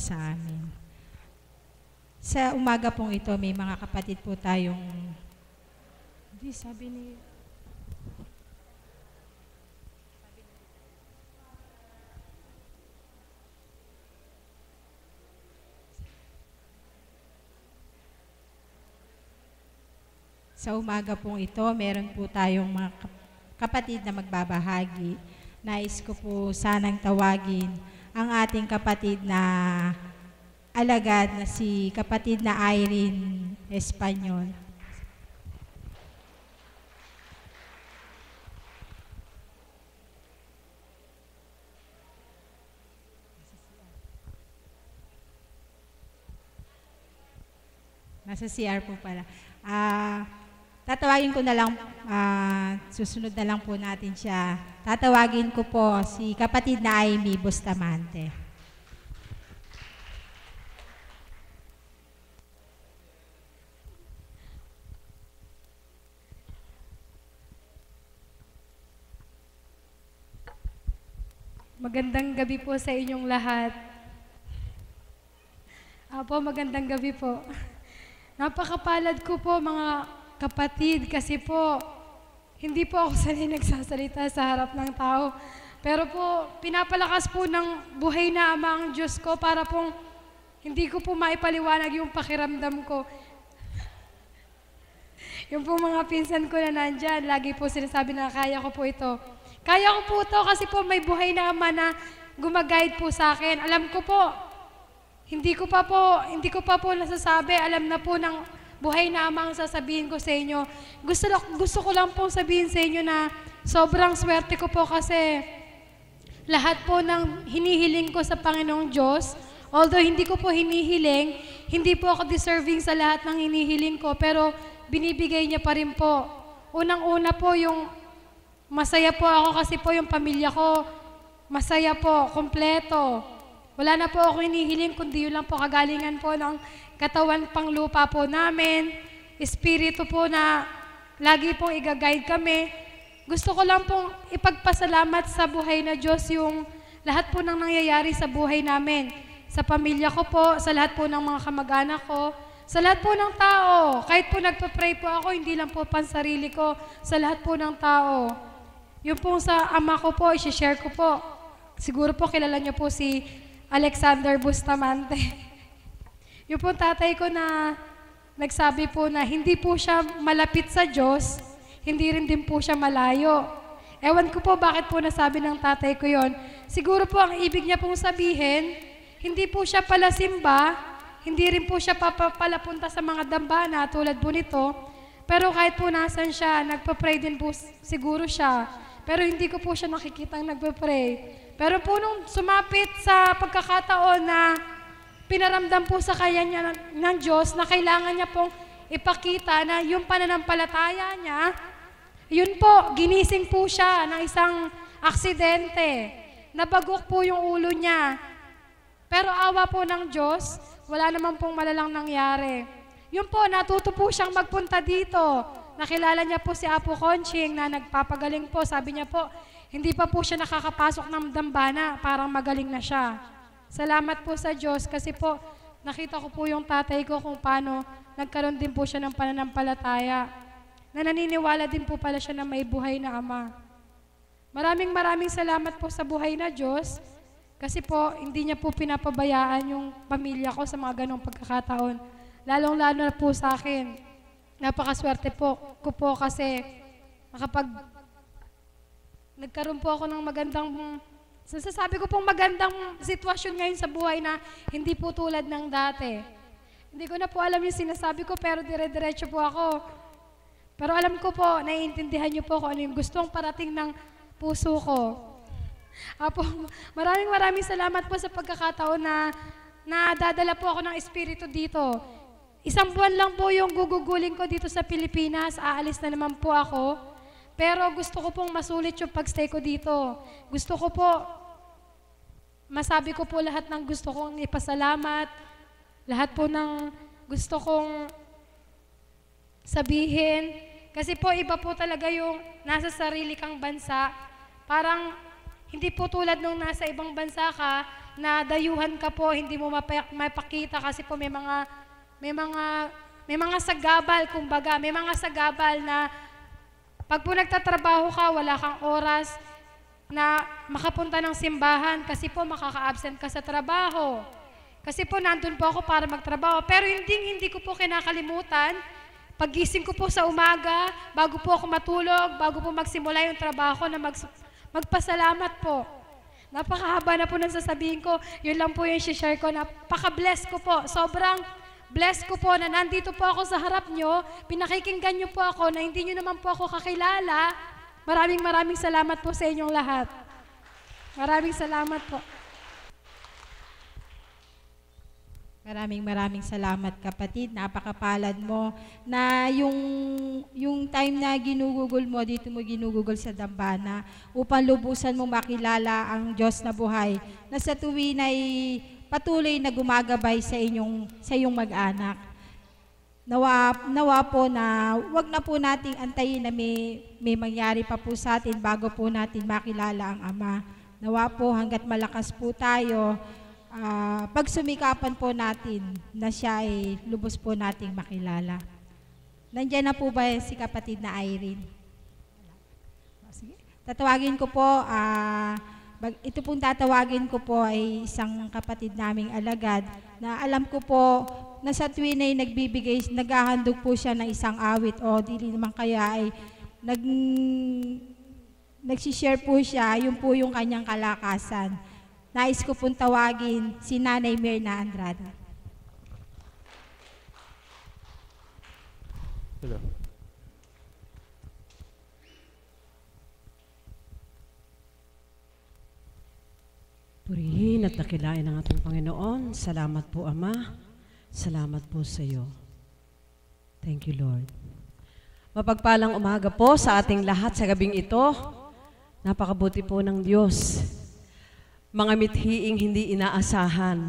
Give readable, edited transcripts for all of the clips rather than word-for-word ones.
sa amin. Sa umaga pong ito, may mga kapatid po tayong, hindi sabi ni, sa umaga pong ito, meron po tayong mga kapatid na magbabahagi. Nais ko po sanang tawagin ang ating kapatid na alagad na si kapatid na Irene Espanyol. Nasa CR po pala. Tatawagin ko na lang, susunod na lang po natin siya. Tatawagin ko po si kapatid na Amy Bustamante. Magandang gabi po sa inyong lahat. Apo, magandang gabi po. Napakapalad ko po mga kapatid kasi po hindi po ako sanay nagsasalita sa harap ng tao. Pero po pinapalakas po ng buhay na Ama ang Diyos ko para pong hindi ko po maipaliwanag yung pakiramdam ko. Yung po mga pinsan ko na nandyan, lagi po sinasabi na kaya ko po ito. Kaya ko po ito kasi po may buhay na Ama na gumaguide po sa akin. Alam ko po, hindi ko pa po nasasabi, alam na po ng buhay na Ama ang sasabihin ko sa inyo. Gusto ko lang pong sabihin sa inyo na sobrang swerte ko po kasi lahat po ng hinihiling ko sa Panginoong Diyos, although hindi ko po hinihiling, hindi po ako deserving sa lahat ng hinihiling ko, pero binibigay niya pa rin po. Unang-una po yung masaya po ako kasi po yung pamilya ko, masaya po, kompleto. Wala na po ako hinihiling, kundi yun lang po kagalingan po ng katawan pang lupa po namin, espiritu po na lagi pong i-guide kami. Gusto ko lang pong ipagpasalamat sa buhay na Diyos yung lahat po ng nangyayari sa buhay namin. Sa pamilya ko po, sa lahat po ng mga kamag-anak ko, sa lahat po ng tao. Kahit po nagpa-pray po ako, hindi lang po pansarili ko, sa lahat po ng tao. Yung po sa ama ko po, i-share ko po. Siguro po kilala niyo po si Alexander Bustamante. Yung po tatay ko na nagsabi po na hindi po siya malapit sa Diyos, hindi rin din po siya malayo. Ewan ko po bakit po nasabi ng tatay ko yon. Siguro po ang ibig niya pong sabihin, hindi po siya pala simba, hindi rin po siya palapunta sa mga dambana tulad po nito, pero kahit po nasan siya, nagpa-pray din po siguro siya. Pero hindi ko po siya nakikitang nagpa-pray. Pero po nung sumapit sa pagkakataon na pinaramdam po sa kanya ng Diyos na kailangan niya pong ipakita na yung pananampalataya niya, yun po, ginising po siya ng isang aksidente. Nabagok po yung ulo niya. Pero awa po ng Diyos, wala naman pong malalang nangyari. Yun po, natuto po siyang magpunta dito. Nakilala niya po si Apo Conching na nagpapagaling po. Sabi niya po, hindi pa po siya nakakapasok ng dambana, parang magaling na siya. Salamat po sa Diyos kasi po nakita ko po yung tatay ko kung paano nagkaroon din po siya ng pananampalataya. Na naniniwala din po pala siya na may buhay na Ama. Maraming salamat po sa buhay na Diyos kasi po hindi niya po pinapabayaan yung pamilya ko sa mga ganong pagkakataon. Lalong-lalo na po sa akin. Napakaswerte po ko po kasi nagkaroon po ako ng magandang, sasabi ko pong magandang sitwasyon ngayon sa buhay na hindi po tulad ng dati. Hindi ko na po alam yung sinasabi ko pero dire-diretso po ako. Pero alam ko po, naiintindihan niyo po kung ano yung gustong parating ng puso ko. Apo, maraming salamat po sa pagkakataon na nadadala po ako ng espiritu dito. Isang buwan lang po yung gugugulin ko dito sa Pilipinas, aalis na naman po ako. Pero gusto ko pong masulit yung pagstay ko dito. Gusto ko po, masabi ko po lahat ng gusto kong ipasalamat, lahat po ng gusto kong sabihin. Kasi po iba po talaga yung nasa sarili kang bansa. Parang hindi po tulad nung nasa ibang bansa ka, na dayuhan ka po, hindi mo mapakita kasi po may mga sagabal, kumbaga, may mga sagabal na pag po nagtatrabaho ka, wala kang oras na makapunta ng simbahan kasi po makaka-absent ka sa trabaho. Kasi po nandun po ako para magtrabaho. Pero hindi ko po kinakalimutan, pagising ko po sa umaga, bago po ako matulog, bago po magsimula yung trabaho na magpasalamat po. Napakahaba na po nang sasabihin ko, yun lang po yung share ko, napaka-bless ko po. Sobrang bless ko po na nandito po ako sa harap nyo, pinakikinggan nyo po ako na hindi nyo naman po ako kakilala. Maraming salamat po sa inyong lahat. Maraming salamat po. Maraming salamat, kapatid. Napakapalad mo na yung time na ginugugol mo, dito mo ginugugol sa dambana upang lubusan mo makilala ang Diyos na buhay na sa tuwin ay patuloy na gumagabay sa iyong mag-anak. Nawa po na wag na po nating antayin na may mangyari pa po sa atin bago po natin makilala ang Ama. Nawa po hanggat malakas po tayo, pagsumikapan po natin na siya ay lubos po nating makilala. Nandiyan na po ba si kapatid na Irene? Sige. Tatawagin ko po, ito pong tatawagin ko po ay isang kapatid naming alagad na alam ko po na sa tuwin ay naghahandog po siya ng isang awit o dili naman kaya ay nagsishare po siya, yun po yung kanyang kalakasan. Nais ko pong tawagin si Nanay Mirna Andrada. Hello. Purihin at dakilain ang ating Panginoon. Salamat po, Ama. Salamat po sa iyo. Thank you, Lord. Mapagpalang umaga po sa ating lahat sa gabing ito. Napakabuti po ng Diyos. Mga mithiing hindi inaasahan.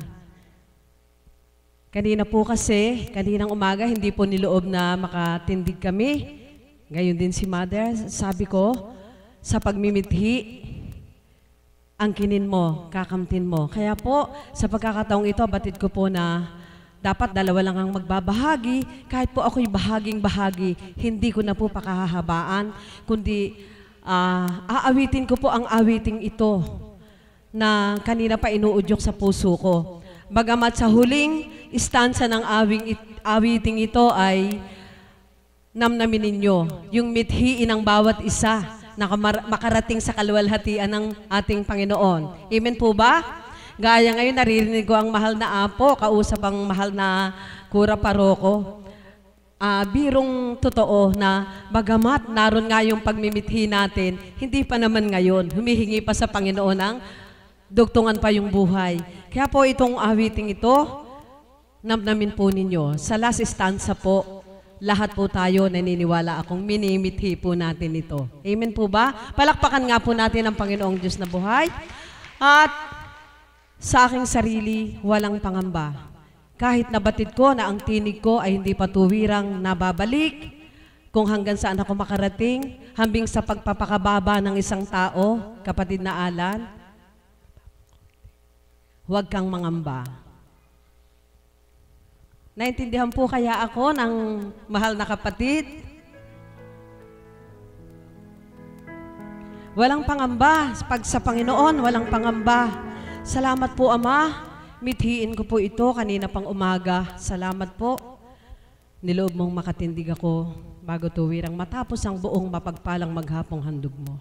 Kanina po kasi, kaninang umaga, hindi po niloob na makatindig kami. Gayon din si Mother, sabi ko, sa pagmimithi, angkinin mo, kakamtin mo. Kaya po, sa pagkakataong ito, batid ko po na dapat dalawa lang ang magbabahagi. Kahit po ako'y bahaging-bahagi, hindi ko na po pakahahabaan, kundi aawitin ko po ang awiting ito na kanina pa inuudyok sa puso ko. Bagamat sa huling istansa ng awiting ito ay namnamin ninyo yung mithiin ng bawat isa na makarating sa kaluwalhatian ng ating Panginoon. Amen po ba? Gaya ngayon naririnig ko ang mahal na apo, kausap ang mahal na kura paroko. Birong totoo na bagamat naroon nga yung pagmimithi natin, hindi pa naman ngayon, humihingi pa sa Panginoon ang dugtungan pa yung buhay. Kaya po itong awiting ito, namnamin po ninyo. Sa last stanza po, lahat po tayo naniniwala akong minimithi po natin ito. Amen po ba? Palakpakan nga po natin ang Panginoong Diyos na buhay. At sa aking sarili, walang pangamba. Kahit nabatid ko na ang tinig ko ay hindi patuwirang nababalik, kung hanggang saan ako makarating, hambing sa pagpapakababa ng isang tao, kapatid na Alan, huwag kang mangamba. Naintindihan po kaya ako ng mahal na kapatid? Walang pangamba. Pag sa Panginoon, walang pangamba. Salamat po, Ama. Mithiin ko po ito kanina pang umaga. Salamat po. Niloob mong makatindig ako bago tuwirang matapos ang buong mapagpalang maghapong handog mo.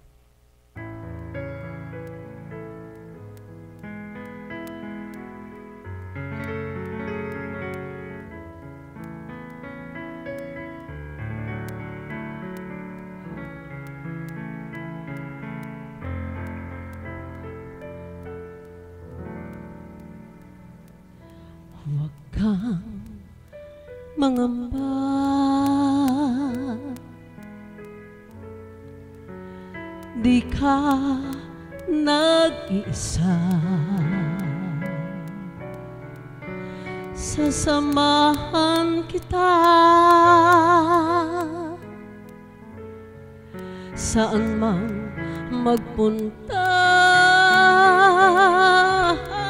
Huwag kang mangamba, di ka nag-iisa. Sasamahan kita saan man magpunta.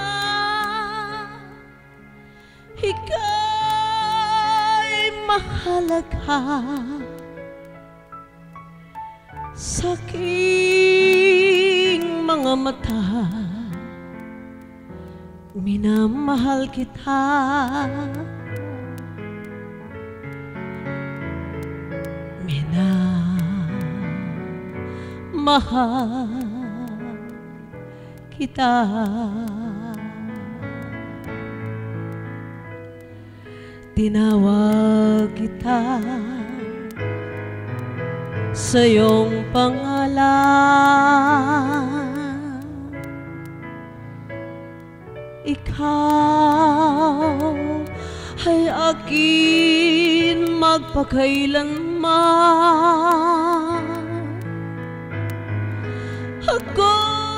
ika'y mahalaga sa aking mga mata. Minamahal kita, minamahal kita. Tinawag kita sa iyong pangalan. Ikaw ay akin magpakailanman. Ako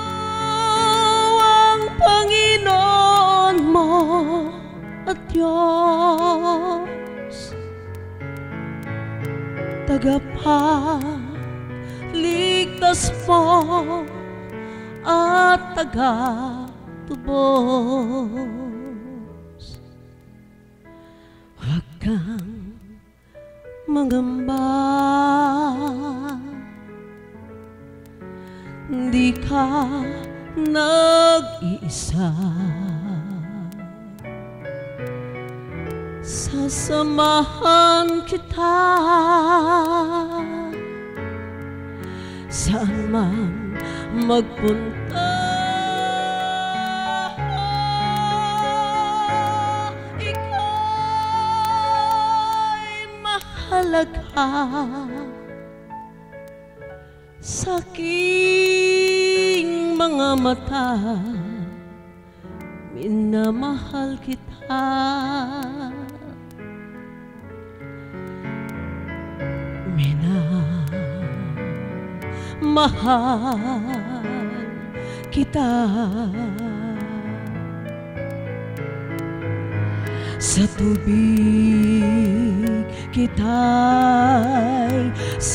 ang Panginoon mo at Diyos, tagapagligtas mo at tagatubos. Huwag kang mangamba, di ka nag-iisa. Sasamahan kita saan man magpunta. Ika'y mahalaga sa aking mga mata. Minamahal kita, minamahal kita. Sa tubig kita'y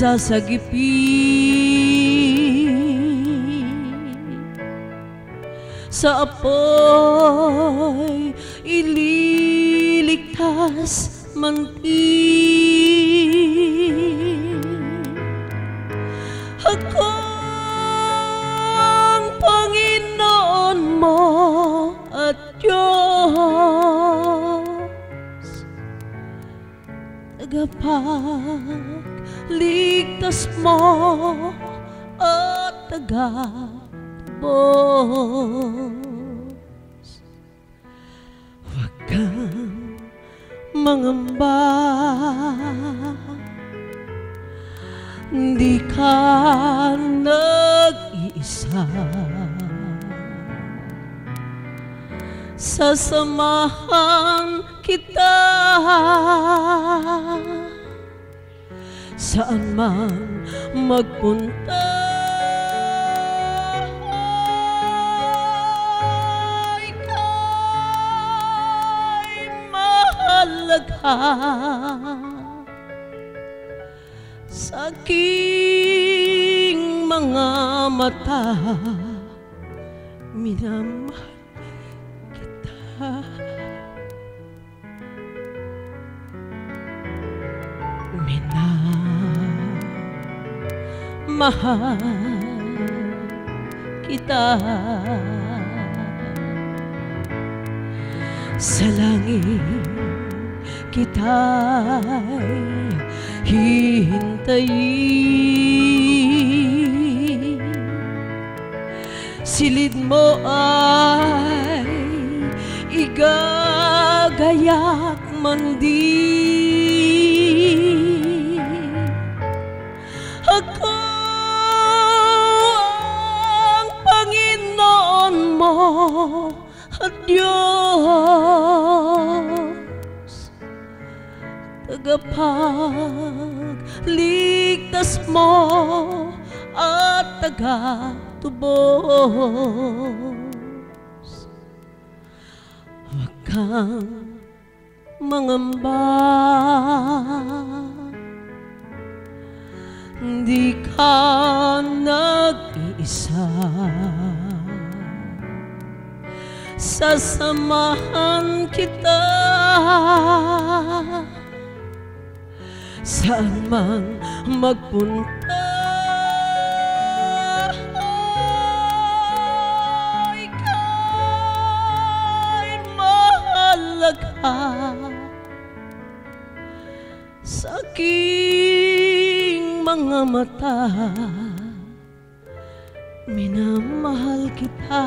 sasagipin, sa apoy ililigtas mantin. Ako ang Panginoon mo at Diyos, tagapagligtas mo at tagatubos. Huwag kang mangamba, di ka nag-iisa. Sasamahan kita saan man magpunta. Ika'y mahalaga sa aking mga mata. Minamahal kita, minamahal kita. Sa langit kita'y hihintayin, silid mo ay igagayak man din. Ako ang Panginoon mo at Diyos, tagapagligtas mo at tagatubos. Huwag kang mangamba, di ka nag-iisa. Sasamahan kita saan mang magpunta. Ika'y mahalaga sa aking mga mata. Minamahal kita,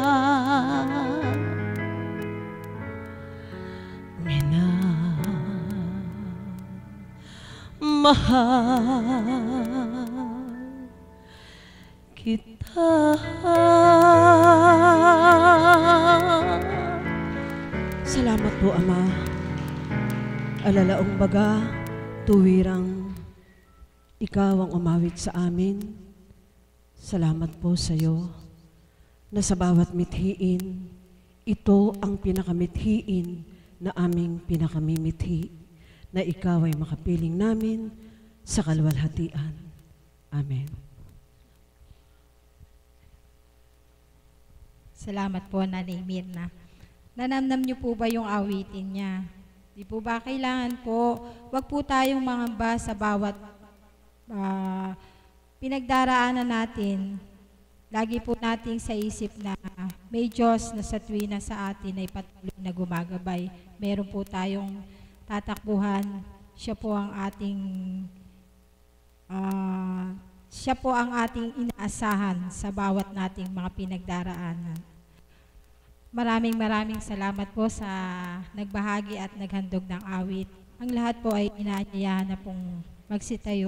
minamahal kita. Salamat po, Ama. Alalaong baga, tuwirang ikaw ang umawit sa amin. Salamat po sa iyo na sa bawat mithiin, ito ang pinakamithiin na aming pinakamimithi, na ikaw ay makapiling namin sa kaluwalhatian. Amen. Salamat po, Nanay Mirna. Nanamnam niyo po ba yung awitin niya? Di po ba kailangan po, wag po tayong mangamba sa bawat pinagdaraanan natin. Lagi po nating sa isip na may Diyos na sa tuwina sa atin ay patuloy na gumagabay. Meron po tayong tatakbuhan. Siya po ang ating inaasahan sa bawat nating mga pinagdaraanan. Maraming salamat po sa nagbahagi at naghandog ng awit. Ang lahat po ay inaanyayahan na pong magsitayo.